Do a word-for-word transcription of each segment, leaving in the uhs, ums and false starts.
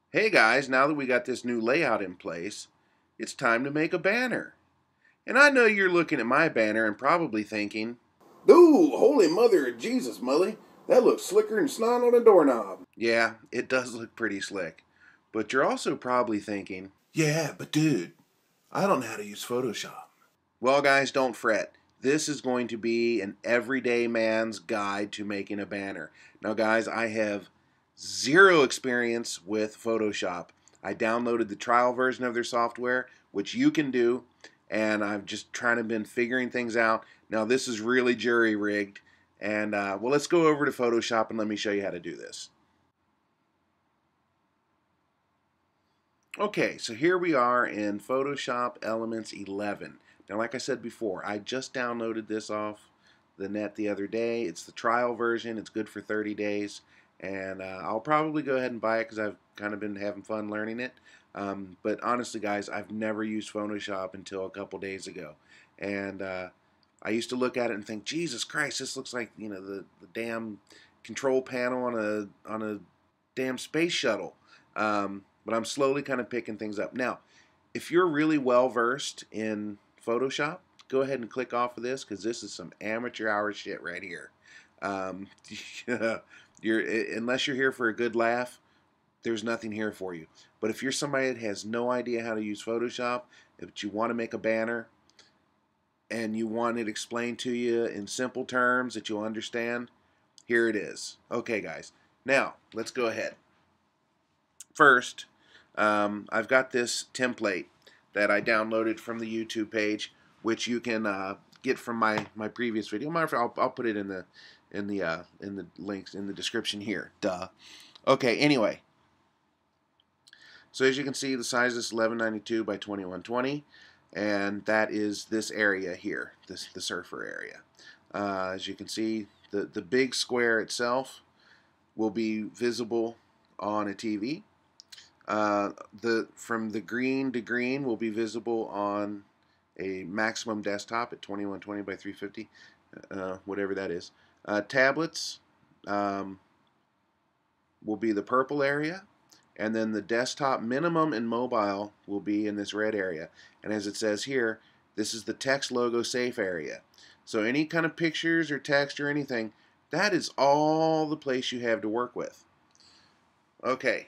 Hey guys, now that we got this new layout in place, it's time to make a banner. And I know you're looking at my banner and probably thinking, Ooh, holy mother of Jesus, Mully. That looks slicker than snot on a doorknob. yeah, it does look pretty slick. But you're also probably thinking, Yeah, but dude, I don't know how to use Photoshop. well guys, don't fret. This is going to be an everyday man's guide to making a banner. Now guys, I have zero experience with Photoshop. I downloaded the trial version of their software, which you can do, and I've just trying to been figuring things out. Now this is really jury rigged, and uh, well, let's go over to Photoshop and let me show you how to do this. Okay, so here we are in Photoshop Elements eleven. Now, like I said before, I just downloaded this off the net the other day. It's the trial version. It's good for thirty days, and uh, I'll probably go ahead and buy it because I've kind of been having fun learning it. Um, but honestly, guys, I've never used Photoshop until a couple days ago, and uh, I used to look at it and think, Jesus Christ, this looks like you know the, the damn control panel on a on a damn space shuttle. Um, but I'm slowly kind of picking things up. Now, if you're really well versed in Photoshop, go ahead and click off of this because this is some amateur hour shit right here. Um, you're unless you're here for a good laugh, there's nothing here for you. But if you're somebody that has no idea how to use Photoshop, if you want to make a banner and you want it explained to you in simple terms that you'll understand, here it is. Okay, guys. Now, let's go ahead. First, um, I've got this template that I downloaded from the YouTube page, which you can uh, get from my, my previous video. I'll, I'll put it in the in the uh, in the links in the description here. Duh. Okay. Anyway, so as you can see, the size is eleven ninety-two by twenty-one twenty, and that is this area here, this the surfer area. Uh, as you can see, the the big square itself will be visible on a T V. Uh, the from the green to green will be visible on a maximum desktop at twenty-one twenty by three fifty, uh, whatever that is. Uh, tablets um, will be the purple area, and then the desktop minimum and mobile will be in this red area. And as it says here, this is the text logo safe area. So any kind of pictures or text or anything, that is all the place you have to work with. Okay.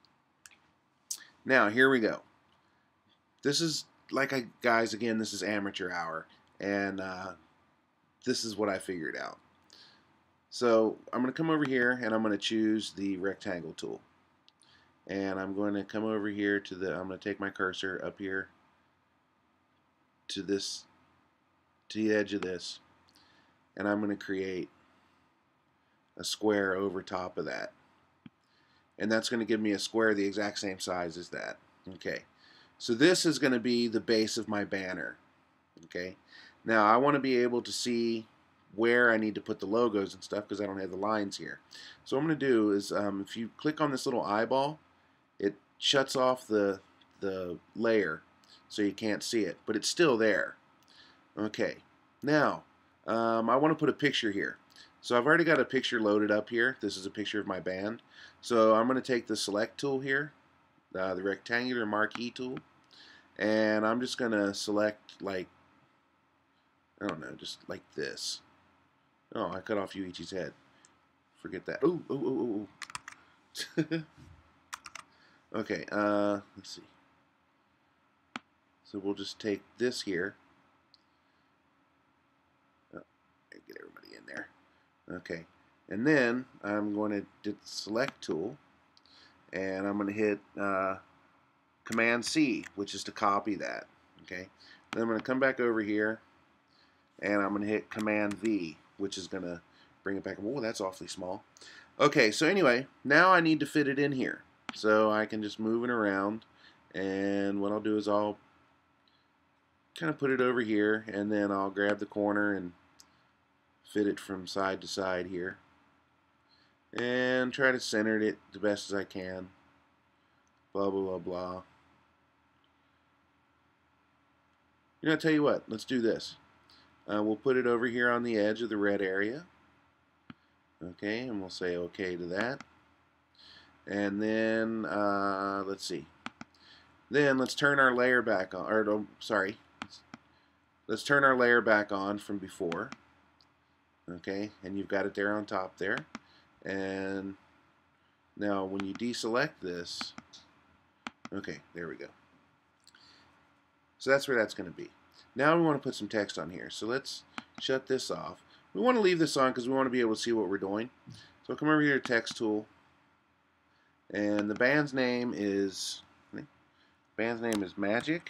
Now, here we go. This is, like I, guys, again, this is amateur hour, and uh, this is what I figured out. So I'm going to come over here, and I'm going to choose the rectangle tool. And I'm going to come over here to the, I'm going to take my cursor up here to this, to the edge of this, and I'm going to create a square over top of that. And that's going to give me a square the exact same size as that. Okay. So this is going to be the base of my banner. Okay. Now I want to be able to see where I need to put the logos and stuff because I don't have the lines here. So what I'm going to do is um, if you click on this little eyeball, it shuts off the, the layer so you can't see it, but it's still there. Okay. Now um, I want to put a picture here. So I've already got a picture loaded up here. This is a picture of my band. So I'm going to take the select tool here, uh, the rectangular marquee tool, and I'm just going to select like, I don't know, just like this. Oh, I cut off Yuichi's head. Forget that. Ooh, ooh, ooh, ooh. Okay, uh, let's see. So we'll just take this here. Oh, get everybody in there. Okay, and then I'm going to do the select tool, and I'm going to hit uh, Command C, which is to copy that. Okay, then I'm going to come back over here, and I'm going to hit Command V, which is going to bring it back. Oh, that's awfully small. Okay, so anyway, now I need to fit it in here. So I can just move it around, and what I'll do is I'll kind of put it over here, and then I'll grab the corner and fit it from side to side here and try to center it the best as I can. Blah, blah, blah, blah. You know, I'll tell you what, let's do this. Uh, we'll put it over here on the edge of the red area. Okay, and we'll say okay to that. And then, uh, let's see. Then let's turn our layer back on, or oh, sorry. Let's turn our layer back on from before. Okay, and you've got it there on top there. And now when you deselect this, okay, there we go. So that's where that's going to be. Now we want to put some text on here. So let's shut this off. We want to leave this on because we want to be able to see what we're doing. So come over here to Text Tool. And the band's name is, band's name is Magic.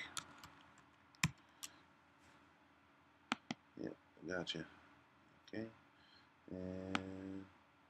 Yep, gotcha. Okay. And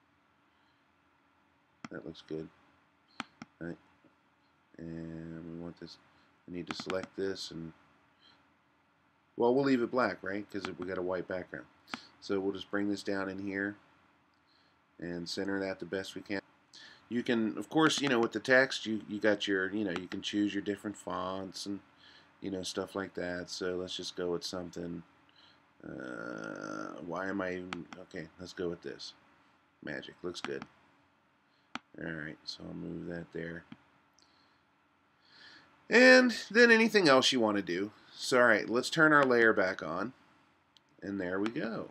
that looks good. All right. And we want this, I need to select this, and well, we'll leave it black, right? Because we got a white background. So we'll just bring this down in here and center that the best we can. You can, of course, you know, with the text, you you got your, you know, you can choose your different fonts and, you know, stuff like that. So let's just go with something. Uh, why am I even, okay, let's go with this. Magic, looks good. Alright, so I'll move that there. And then anything else you want to do. So, alright, let's turn our layer back on. And there we go.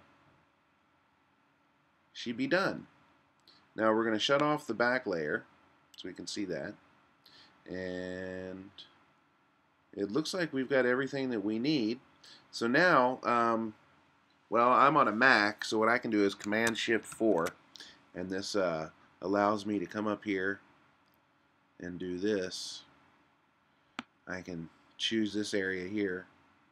She be done. Now we're going to shut off the back layer so we can see that. And it looks like we've got everything that we need. So now, um, well, I'm on a Mac, so what I can do is Command Shift four, and this uh, allows me to come up here and do this. I can choose this area here,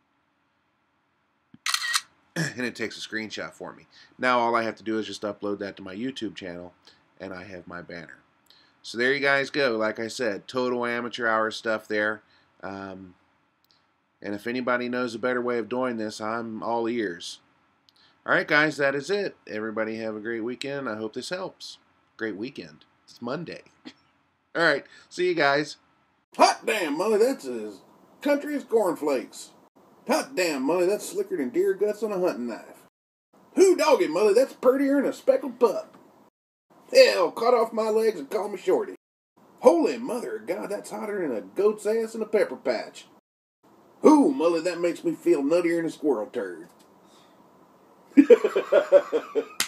and it takes a screenshot for me. Now all I have to do is just upload that to my YouTube channel, and I have my banner. So there you guys go. Like I said, total amateur hour stuff there. Um, and if anybody knows a better way of doing this, I'm all ears. Alright guys, that is it. Everybody have a great weekend. I hope this helps. Great weekend. It's Monday. Alright, see you guys. Hot damn, Molly, that's as country as cornflakes. Hot damn, Molly, that's slicker than deer guts on a hunting knife. Who doggy, Molly, that's purtier than a speckled pup. Hell, cut off my legs and call me Shorty. Holy mother of God, that's hotter than a goat's ass in a pepper patch. Ooh, Molly, that makes me feel nuttier than a squirrel turd.